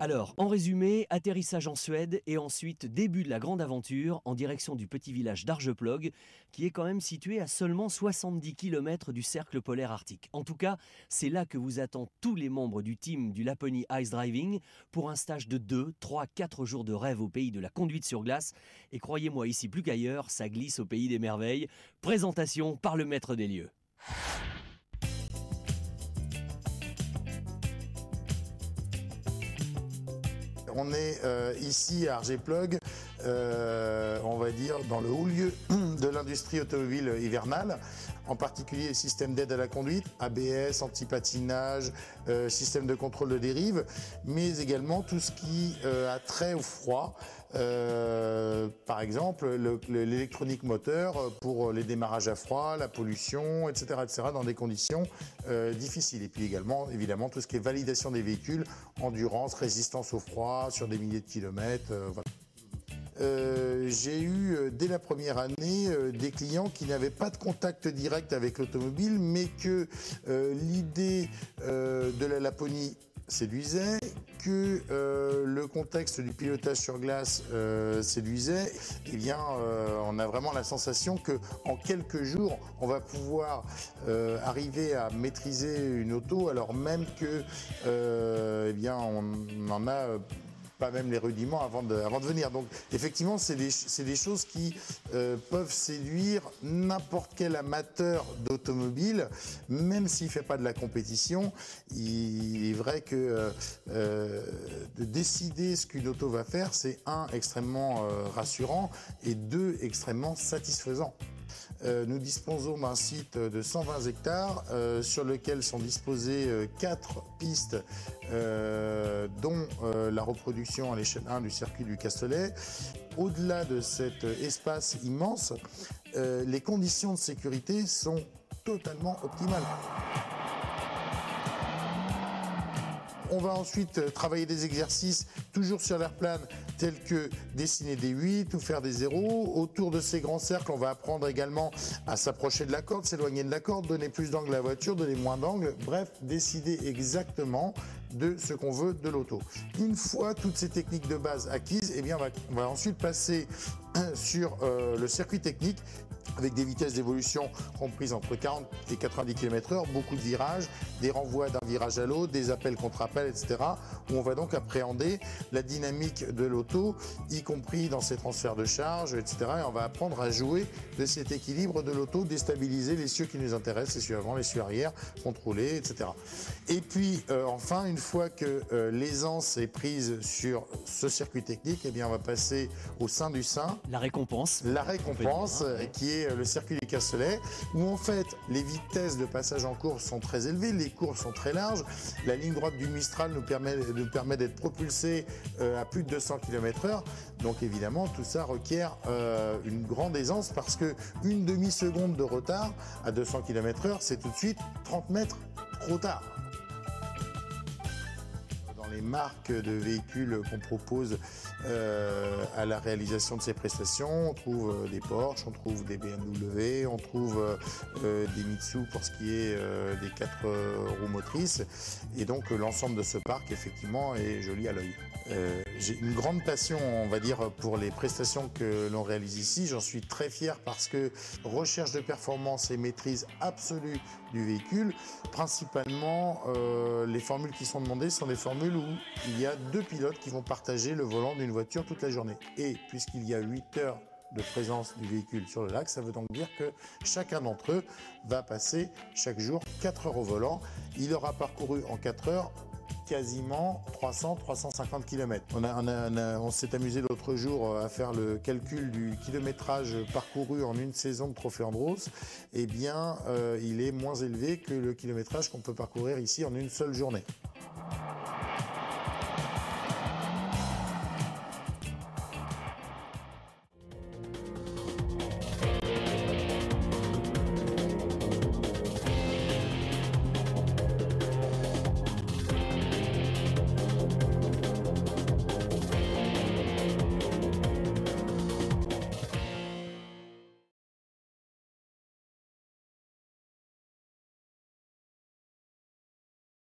Alors, en résumé, atterrissage en Suède et ensuite début de la grande aventure en direction du petit village d'Arjeplog, qui est quand même situé à seulement 70 km du cercle polaire arctique. En tout cas, c'est là que vous attendent tous les membres du team du Laponie Ice Driving pour un stage de 2, 3, 4 jours de rêve au pays de la conduite sur glace. Et croyez-moi, ici plus qu'ailleurs, ça glisse au pays des merveilles. Présentation par le maître des lieux. On est ici à Arjeplog, on va dire dans le haut lieu de l'industrie automobile hivernale, en particulier système d'aide à la conduite, ABS, anti-patinage, système de contrôle de dérive, mais également tout ce qui a trait au froid, par exemple l'électronique moteur pour les démarrages à froid, la pollution, etc., dans des conditions difficiles. Et puis également, évidemment, tout ce qui est validation des véhicules, endurance, résistance au froid, sur des milliers de kilomètres, voilà. J'ai eu dès la première année des clients qui n'avaient pas de contact direct avec l'automobile, mais que l'idée de la Laponie séduisait, que le contexte du pilotage sur glace séduisait. Eh bien, on a vraiment la sensation que en quelques jours, on va pouvoir arriver à maîtriser une auto, alors même que, eh bien, on en a pas même les rudiments avant de venir. Donc effectivement, c'est des choses qui peuvent séduire n'importe quel amateur d'automobile, même s'il ne fait pas de la compétition. Il est vrai que de décider ce qu'une auto va faire, c'est un, extrêmement rassurant, et deux, extrêmement satisfaisant. Nous disposons d'un site de 120 hectares sur lequel sont disposées 4 pistes, dont la reproduction à l'échelle 1 du circuit du Castellet. Au-delà de cet espace immense, les conditions de sécurité sont totalement optimales. On va ensuite travailler des exercices toujours sur l'air plane, tels que dessiner des 8 ou faire des 0. Autour de ces grands cercles, on va apprendre également à s'approcher de la corde, s'éloigner de la corde, donner plus d'angle à la voiture, donner moins d'angle. Bref, décider exactement de ce qu'on veut de l'auto. Une fois toutes ces techniques de base acquises, eh bien, on va ensuite passer sur le circuit technique, avec des vitesses d'évolution comprises entre 40 et 90 km/h, beaucoup de virages, des renvois d'un virage à l'autre, des appels contre appels, etc. où on va donc appréhender la dynamique de l'auto, y compris dans ses transferts de charge, etc. Et on va apprendre à jouer de cet équilibre de l'auto, déstabiliser les cieux qui nous intéressent, les cieux avant, les cieux arrière, contrôler, etc. Et puis enfin, une fois que l'aisance est prise sur ce circuit technique, eh bien on va passer au sein du sein. La récompense. La récompense, qui est le circuit du Castellet, où en fait les vitesses de passage en course sont très élevées, les courbes sont très larges. La ligne droite du Mistral nous permet d'être propulsé à plus de 200 km/h. Donc évidemment, tout ça requiert une grande aisance, parce que une demi-seconde de retard à 200 km/h, c'est tout de suite 30 mètres trop tard. Dans les marques de véhicules qu'on propose à la réalisation de ces prestations, on trouve des Porsche, on trouve des BMW, on trouve des Mitsu pour ce qui est des 4 roues motrices, et donc l'ensemble de ce parc effectivement est joli à l'œil. J'ai une grande passion, on va dire, pour les prestations que l'on réalise ici. J'en suis très fier parce que recherche de performance et maîtrise absolue du véhicule. Principalement, les formules qui sont demandées sont des formules où il y a 2 pilotes qui vont partager le volant d'une voiture toute la journée. Et puisqu'il y a 8 heures de présence du véhicule sur le lac, ça veut donc dire que chacun d'entre eux va passer chaque jour 4 heures au volant. Il aura parcouru en 4 heures quasiment 300-350 km. On s'est amusé l'autre jour à faire le calcul du kilométrage parcouru en une saison de Trophée Andros. Eh bien, il est moins élevé que le kilométrage qu'on peut parcourir ici en une seule journée.